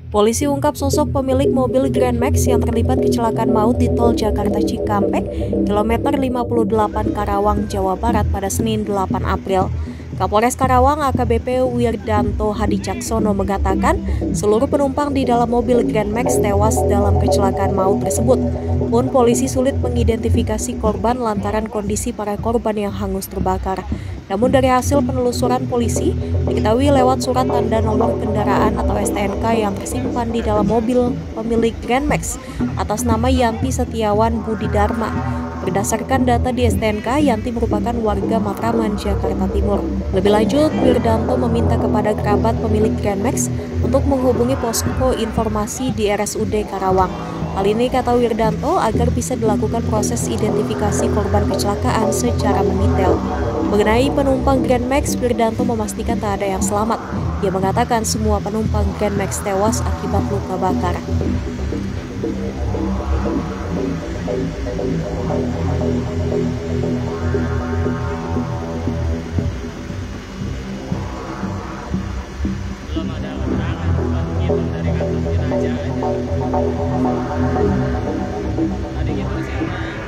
Polisi ungkap sosok pemilik mobil Grand Max yang terlibat kecelakaan maut di tol Jakarta Cikampek, kilometer 58 Karawang, Jawa Barat pada Senin 8 April. Kapolres Karawang AKBP Wirdanto Hadicaksono mengatakan seluruh penumpang di dalam mobil Grand Max tewas dalam kecelakaan maut tersebut. Pun polisi sulit mengidentifikasi korban lantaran kondisi para korban yang hangus terbakar. Namun dari hasil penelusuran polisi, diketahui lewat surat tanda nomor kendaraan atau STNK yang tersimpan di dalam mobil pemilik Grand Max atas nama Yanti Setiawan Budi Dharma. Berdasarkan data di STNK, Yanti merupakan warga Matraman, Jakarta Timur. Lebih lanjut, Wirdanto meminta kepada kerabat pemilik Grand Max untuk menghubungi posko informasi di RSUD Karawang. Hal ini kata Wirdanto agar bisa dilakukan proses identifikasi korban kecelakaan secara mendetail. Mengenai penumpang Grand Max, Wirdanto memastikan tak ada yang selamat. Ia mengatakan semua penumpang Grand Max tewas akibat luka bakar. Belum ada keterangan, cuma ngitung dari kantong jenazah aja. Tadi gitu sih.